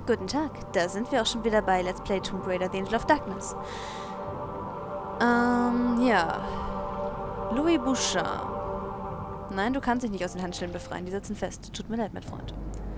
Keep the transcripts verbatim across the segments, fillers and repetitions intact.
Guten Tag, da sind wir auch schon wieder bei Let's Play Tomb Raider: The Angel of Darkness. Ähm, ja. Louis Bouchard. Nein, du kannst dich nicht aus den Handschellen befreien, die sitzen fest. Tut mir leid, mein Freund.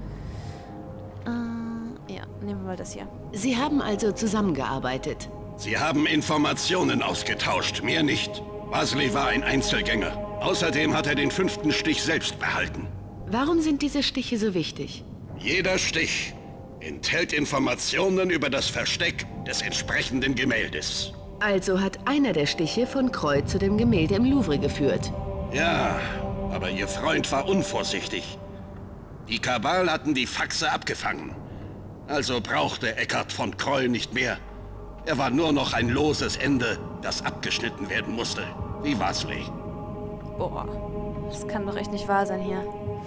Äh, ja, nehmen wir mal das hier. Sie haben also zusammengearbeitet. Sie haben Informationen ausgetauscht, mehr nicht. Wesley war ein Einzelgänger. Außerdem hat er den fünften Stich selbst behalten. Warum sind diese Stiche so wichtig? Jeder Stich enthält Informationen über das Versteck des entsprechenden Gemäldes. Also hat einer der Stiche von Croix zu dem Gemälde im Louvre geführt. Ja, aber Ihr Freund war unvorsichtig. Die Kabal hatten die Faxe abgefangen. Also brauchte Eckhart von Croix nicht mehr. Er war nur noch ein loses Ende, das abgeschnitten werden musste, wie Wesley. Boah, das kann doch echt nicht wahr sein hier.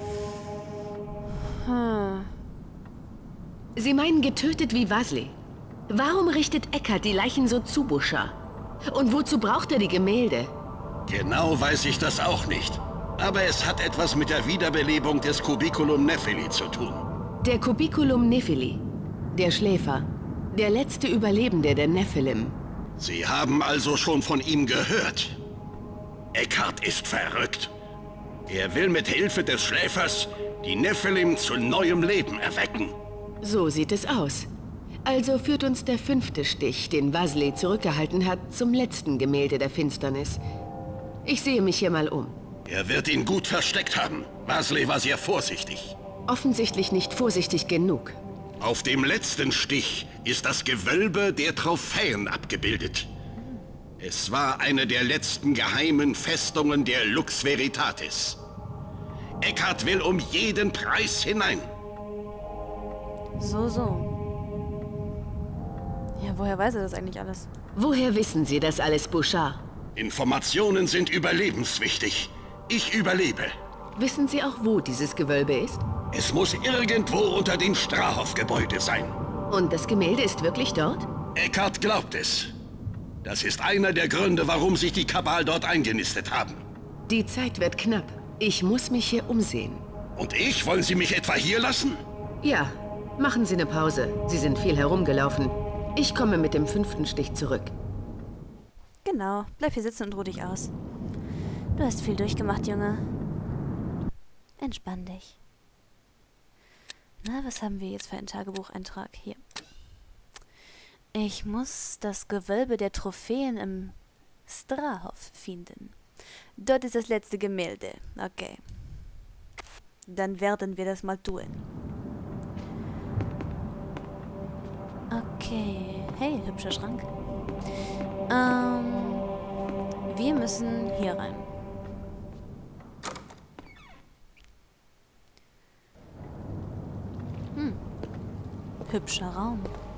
Hm. Sie meinen getötet wie Wesley. Warum richtet Eckhart die Leichen so zu, Bouchard? Und wozu braucht er die Gemälde? Genau weiß ich das auch nicht. Aber es hat etwas mit der Wiederbelebung des Cubiculum Nephili zu tun. Der Cubiculum Nephili, der Schläfer, der letzte Überlebende der Nephilim. Sie haben also schon von ihm gehört. Eckhart ist verrückt. Er will mit Hilfe des Schläfers die Nephilim zu neuem Leben erwecken. So sieht es aus. Also führt uns der fünfte Stich, den Wesley zurückgehalten hat, zum letzten Gemälde der Finsternis. Ich sehe mich hier mal um. Er wird ihn gut versteckt haben. Wesley war sehr vorsichtig. Offensichtlich nicht vorsichtig genug. Auf dem letzten Stich ist das Gewölbe der Trophäen abgebildet. Es war eine der letzten geheimen Festungen der Lux Veritatis. Eckhart will um jeden Preis hinein. So, so. Ja, woher weiß er das eigentlich alles? Woher wissen Sie das alles, Bouchard? Informationen sind überlebenswichtig. Ich überlebe. Wissen Sie auch, wo dieses Gewölbe ist? Es muss irgendwo unter dem Strahoff-Gebäude sein. Und das Gemälde ist wirklich dort? Eckhart glaubt es. Das ist einer der Gründe, warum sich die Kabal dort eingenistet haben. Die Zeit wird knapp. Ich muss mich hier umsehen. Und ich? Wollen Sie mich etwa hier lassen? Ja, machen Sie eine Pause. Sie sind viel herumgelaufen. Ich komme mit dem fünften Stich zurück. Genau, bleib hier sitzen und ruh dich aus. Du hast viel durchgemacht, Junge. Entspann dich. Na, was haben wir jetzt für einen Tagebucheintrag? Hier. Ich muss das Gewölbe der Trophäen im Strahoff finden. Dort ist das letzte Gemälde. Okay. Dann werden wir das mal tun. Okay. Hey, hübscher Schrank. Ähm, wir müssen hier rein. Hm. Hübscher Raum.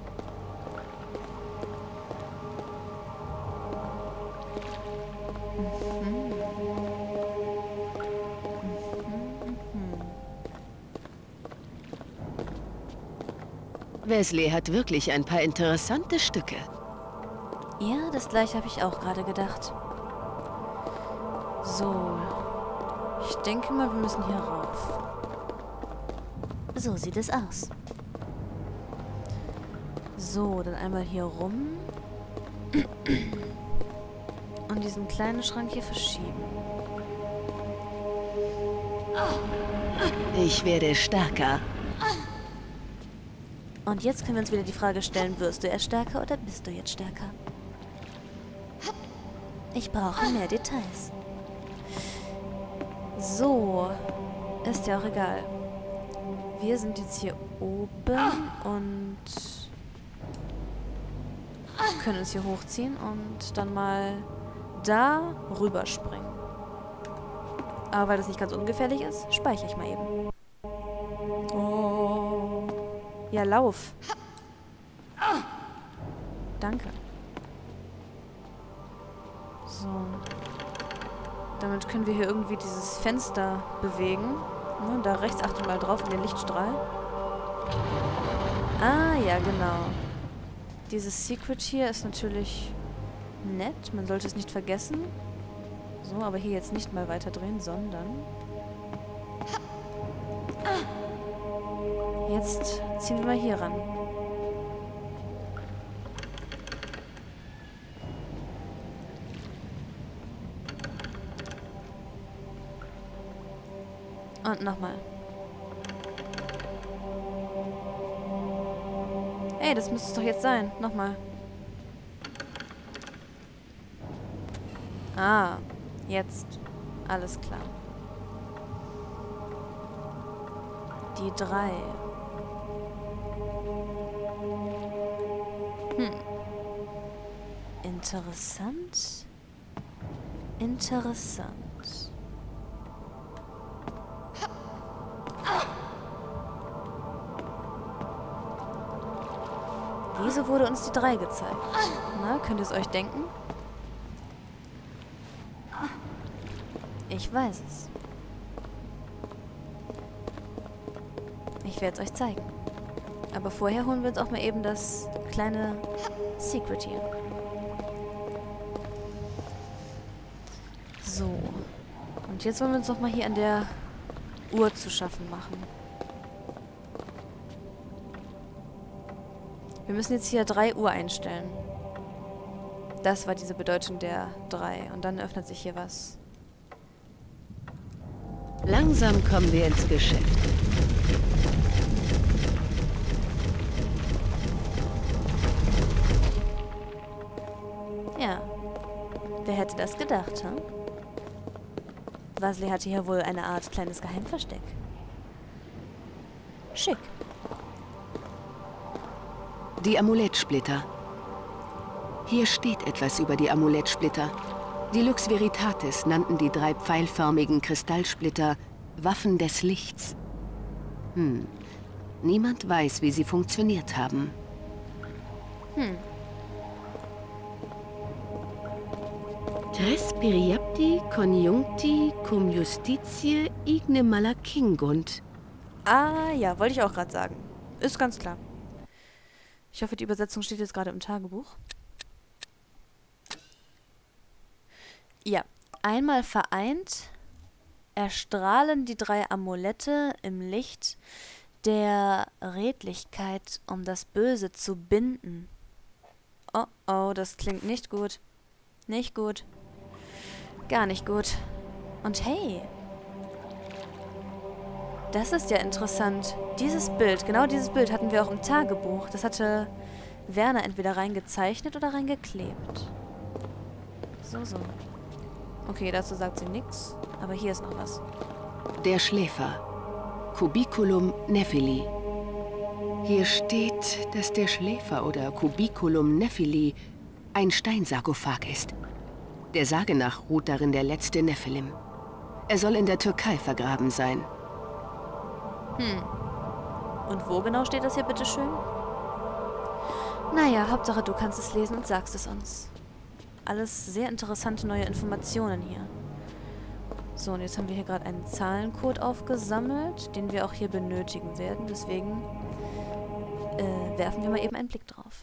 Mhm. Wesley hat wirklich ein paar interessante Stücke. Ja, das gleiche habe ich auch gerade gedacht. So. Ich denke mal, wir müssen hier rauf. So sieht es aus. So, dann einmal hier rum. Und diesen kleinen Schrank hier verschieben. Ich werde stärker. Und jetzt können wir uns wieder die Frage stellen, wirst du erst stärker oder bist du jetzt stärker? Ich brauche mehr Details. So. Ist ja auch egal. Wir sind jetzt hier oben und können uns hier hochziehen und dann mal da rüberspringen. Aber weil das nicht ganz ungefährlich ist, speichere ich mal eben. Oh. Ja, lauf. Danke. So. Damit können wir hier irgendwie dieses Fenster bewegen. Ne, da rechts achtet mal drauf in den Lichtstrahl. Ah, ja, genau. Dieses Secret hier ist natürlich nett. Man sollte es nicht vergessen. So, aber hier jetzt nicht mal weiter drehen, sondern... Jetzt ziehen wir mal hier ran. Und nochmal. Ey, das müsste es doch jetzt sein. Nochmal. Ah, jetzt. Alles klar. Die drei. Hm. Interessant. Interessant. Wieso wurde uns die drei gezeigt? Na, könnt ihr es euch denken? Ich weiß es. Ich werde es euch zeigen. Aber vorher holen wir uns auch mal eben das kleine Secret hier. So. Und jetzt wollen wir uns doch mal hier an der Uhr zu schaffen machen. Wir müssen jetzt hier drei Uhr einstellen. Das war diese Bedeutung der drei. Und dann öffnet sich hier was. Langsam kommen wir ins Geschäft. Ja. Wer hätte das gedacht, hm? Vasily hatte hier wohl eine Art kleines Geheimversteck. Schick. Die Amulettsplitter. Hier steht etwas über die Amulettsplitter. Die Lux Veritatis nannten die drei pfeilförmigen Kristallsplitter Waffen des Lichts. Hm. Niemand weiß, wie sie funktioniert haben. Hm. Tres periapti conjuncti cum justitiae igne malacingunt. Ah, ja, wollte ich auch gerade sagen. Ist ganz klar. Ich hoffe, die Übersetzung steht jetzt gerade im Tagebuch. Ja, einmal vereint erstrahlen die drei Amulette im Licht der Redlichkeit, um das Böse zu binden. Oh, oh, das klingt nicht gut. Nicht gut. Gar nicht gut. Und hey, das ist ja interessant. Dieses Bild, genau dieses Bild hatten wir auch im Tagebuch. Das hatte Werner entweder reingezeichnet oder reingeklebt. So, so. Okay, dazu sagt sie nichts, aber hier ist noch was. Der Schläfer. Cubiculum Nephili. Hier steht, dass der Schläfer oder Cubiculum Nephili ein Steinsarkophag ist. Der Sage nach ruht darin der letzte Nephilim. Er soll in der Türkei vergraben sein. Hm. Und wo genau steht das hier, bitteschön? Naja, Hauptsache du kannst es lesen und sagst es uns. Alles sehr interessante neue Informationen hier. So, und jetzt haben wir hier gerade einen Zahlencode aufgesammelt, den wir auch hier benötigen werden. Deswegen äh, werfen wir mal eben einen Blick drauf.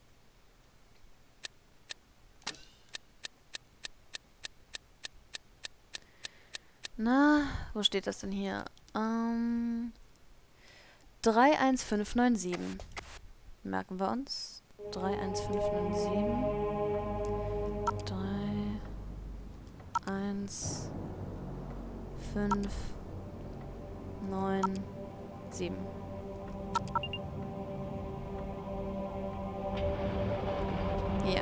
Na, wo steht das denn hier? Ähm, drei eins fünf neun sieben. Merken wir uns. drei eins fünf neun sieben. drei eins fünf neun sieben. Ja.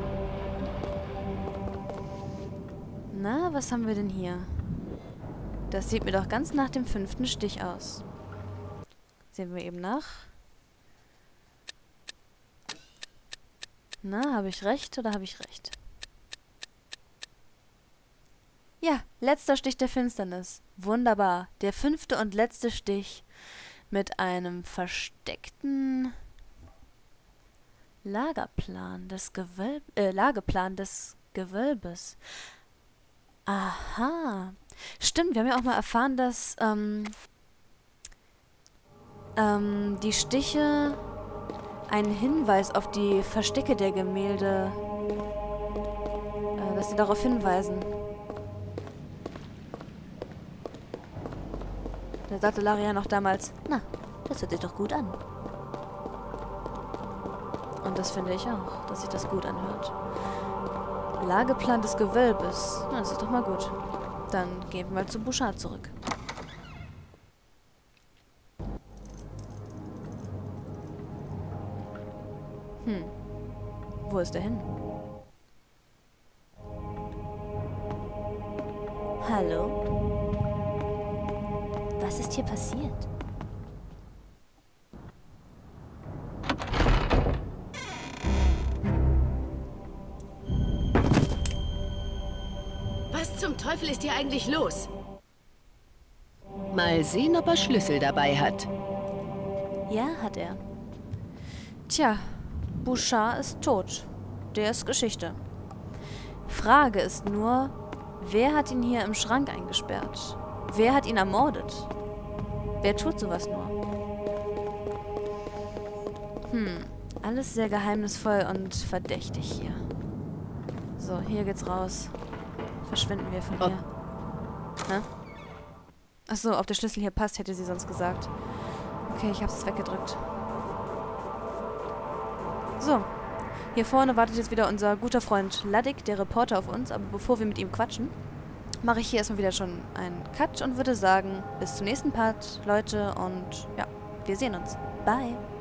Na, was haben wir denn hier? Das sieht mir doch ganz nach dem fünften Stich aus. Sehen wir eben nach. Na, habe ich recht oder habe ich recht? Ja, letzter Stich der Finsternis. Wunderbar. Der fünfte und letzte Stich mit einem versteckten Lagerplan des Gewölb äh, Lageplan des Gewölbes. Aha. Stimmt, wir haben ja auch mal erfahren, dass ähm, ähm, die Stiche einen Hinweis auf die Verstecke der Gemälde, äh, dass sie darauf hinweisen. Da sagte Larian auch damals, na, das hört sich doch gut an. Und das finde ich auch, dass sich das gut anhört. Lageplan des Gewölbes. Na, das ist doch mal gut. Dann gehen wir mal zu Bouchard zurück. Hm. Wo ist er hin? Hallo? Was ist hier passiert? Was zum Teufel ist hier eigentlich los? Mal sehen, ob er Schlüssel dabei hat. Ja, hat er. Tja, Bouchard ist tot. Der ist Geschichte. Frage ist nur, wer hat ihn hier im Schrank eingesperrt? Wer hat ihn ermordet? Wer tut sowas nur? Hm, alles sehr geheimnisvoll und verdächtig hier. So, hier geht's raus. Verschwinden wir von hier. Hä? Achso, ob der Schlüssel hier passt, hätte sie sonst gesagt. Okay, ich hab's weggedrückt. So. Hier vorne wartet jetzt wieder unser guter Freund Luddick, der Reporter, auf uns. Aber bevor wir mit ihm quatschen, mache ich hier erstmal wieder schon einen Cut und würde sagen, bis zum nächsten Part, Leute. Und ja, wir sehen uns. Bye.